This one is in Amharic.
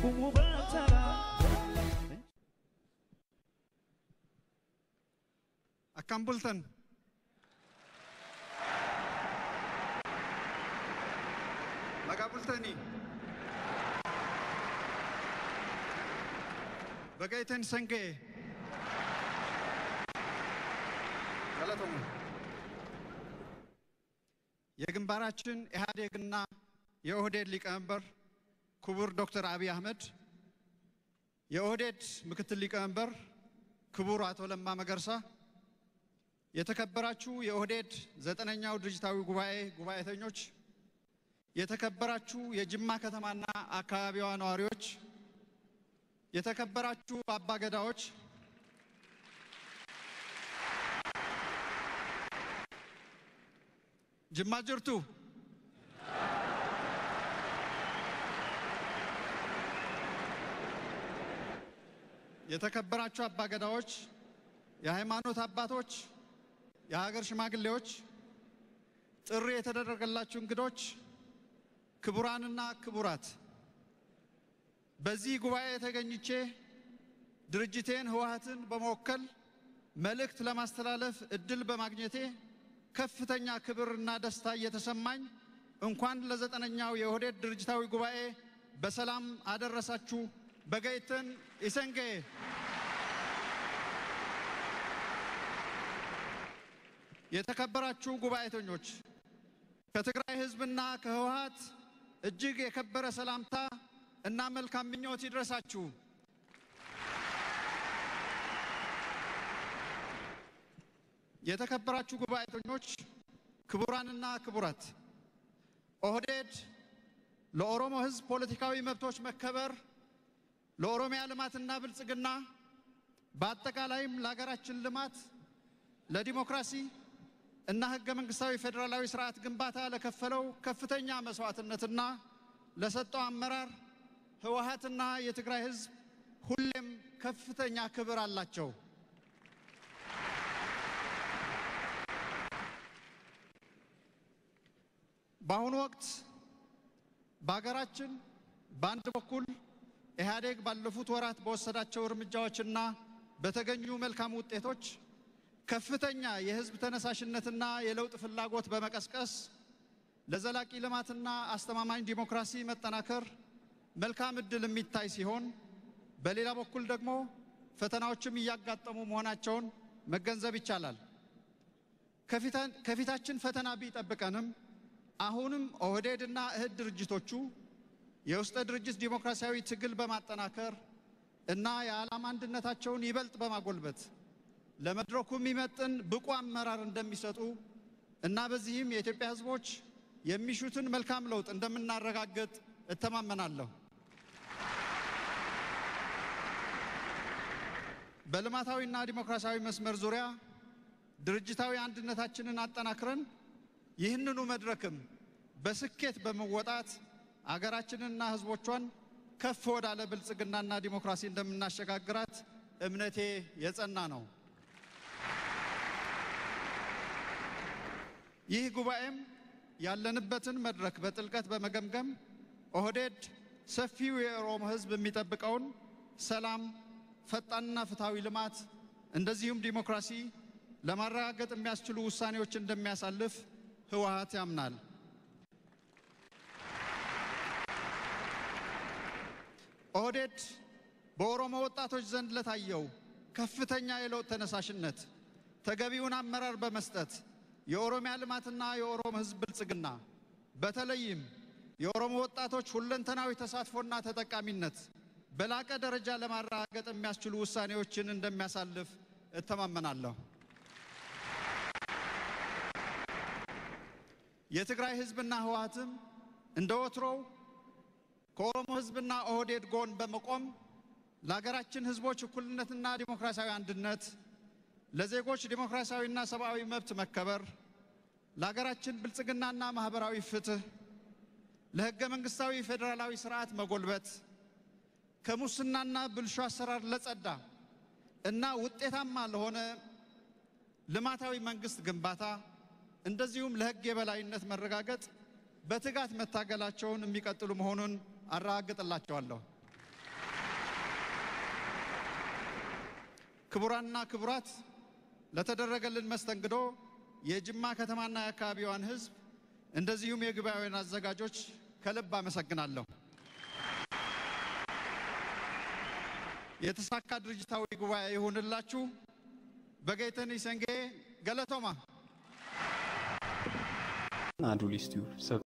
kumu batara Akambultan Magabultani Bagaitan Sange Galatum የግንባራችን ኢህአዴግና የኦህዴድ ሊቀመንበር ክቡር ዶክተር አብይ አህመድ የኦህዴድ ምክትል ሊቀመንበር ክቡር አቶ ለማ መገርሳ የተከበራችሁ የኦህዴድ 9ኛው ድርጅታዊ ጉባኤተኞች የተከበራችሁ የጅማ ከተማና አካባቢዋ ነዋሪዎች የተከበራችሁ አባገዳዎች ጅማ ጅርቱ የተከበራችሁ አባገዳዎች የሃይማኖት አባቶች የሀገር ሽማግሌዎች ጥሪ የተደረገላችሁ እንግዶች ክቡራንና ክቡራት በዚህ ጉባኤ ተገኝቼ ድርጅቴን ህወሓትን በመወከል መልእክት ለማስተላለፍ እድል በማግኘቴ ከፍተኛ ክብርና ደስታ እየተሰማኝ እንኳን ለ9ኛው የኦህዴድ ድርጅታዊ ጉባኤ በሰላም አደረሳችሁ በገይተን ኢሰንጌ የተከበራችሁ ጉባኤተኞች ከትግራይ ህዝብና ከህወሓት እጅግ የከበረ ሰላምታ እና መልካም ምኞት ይድረሳችሁ የተከበራችሁ ጉባኤተኞች ክቡራንና ክቡራት ኦህዴድ ለኦሮሞ ህዝብ ፖለቲካዊ መብቶች መከበር ለኦሮሚያ ልማትና ብልጽግና በአጠቃላይም ለሀገራችን ልማት ለዲሞክራሲ እና ህገ መንግስታዊ ፌደራላዊ ስርዓት ግንባታ ለከፈለው ከፍተኛ መስዋዕትነትና ለሰጠው አመራር ህወሓትና የትግራይ ህዝብ ሁሌም ከፍተኛ ክብር አላቸው በአሁኑ ወቅት በአገራችን በአንድ በኩል ኢህአዴግ ባለፉት ወራት በወሰዳቸው እርምጃዎችና በተገኙ መልካም ውጤቶች ከፍተኛ የህዝብ ተነሳሽነትና የለውጥ ፍላጎት በመቀስቀስ ለዘላቂ ልማትና አስተማማኝ ዲሞክራሲ መጠናከር መልካም እድል የሚታይ ሲሆን በሌላ በኩል ደግሞ ፈተናዎችም እያጋጠሙ መሆናቸውን መገንዘብ ይቻላል ከፊታችን ፈተና ቢጠብቀንም አሁንም ኦህዴድና እህት ድርጅቶቹ የውስጥ ድርጅት ዲሞክራሲያዊ ትግል በማጠናከር እና የዓላማ አንድነታቸውን ይበልጥ በማጎልበት ለመድረኩ የሚመጥን ብቁ አመራር እንደሚሰጡ እና በዚህም የኢትዮጵያ ህዝቦች የሚሹትን መልካም ለውጥ እንደምናረጋግጥ እተማመናለሁ በልማታዊና ዲሞክራሲያዊ መስመር ዙሪያ ድርጅታዊ አንድነታችንን አጠናክረን ይህንኑ መድረክም በስኬት በመወጣት አገራችንና ህዝቦቿን ከፍ ወዳለ ብልጽግናና ዲሞክራሲ እንደምናሸጋግራት እምነቴ የጸና ነው ይህ ጉባኤም ያለንበትን መድረክ በጥልቀት በመገምገም ኦህዴድ ሰፊው የኦሮሞ ህዝብ የሚጠብቀውን ሰላም ፈጣንና ፍትሃዊ ልማት እንደዚሁም ዲሞክራሲ ለማረጋገጥ የሚያስችሉ ውሳኔዎች እንደሚያሳልፍ ህወሓት ያምናል ኦህዴድ በኦሮሞ ወጣቶች ዘንድ ለታየው ከፍተኛ የለውጥ ተነሳሽነት ተገቢውን አመራር በመስጠት የኦሮሚያ ልማትና የኦሮሞ ህዝብ ብልጽግና በተለይም የኦሮሞ ወጣቶች ሁለንተናዊ ተሳትፎና ተጠቃሚነት በላቀ ደረጃ ለማረጋገጥ የሚያስችሉ ውሳኔዎችን እንደሚያሳልፍ እተማመናለሁ የትግራይ ህዝብና ህወሓትም እንደወትሮው ከኦሮሞ ህዝብና ኦህዴድ ጎን በመቆም ለሀገራችን ህዝቦች እኩልነትና ዲሞክራሲያዊ አንድነት ለዜጎች ዲሞክራሲያዊና ሰብአዊ መብት መከበር ለሀገራችን ብልጽግናና ማህበራዊ ፍትህ ለህገ መንግስታዊ ፌደራላዊ ስርዓት መጎልበት ከሙስናና ብልሹ አሰራር ለጸዳ እና ውጤታማ ለሆነ ልማታዊ መንግስት ግንባታ እንደዚሁም ለህግ የበላይነት መረጋገጥ በትጋት መታገላቸውን የሚቀጥሉ መሆኑን አረጋግጥላቸዋለሁ ክቡራንና ክቡራት ለተደረገልን መስተንግዶ የጅማ ከተማና የአካባቢዋን ህዝብ እንደዚሁም የጉባኤውን አዘጋጆች ከልብ አመሰግናለሁ። የተሳካ ድርጅታዊ ጉባኤ ይሁንላችሁ። በጌተኒ ሰንጌ ገለቶማ አዱሊስቲው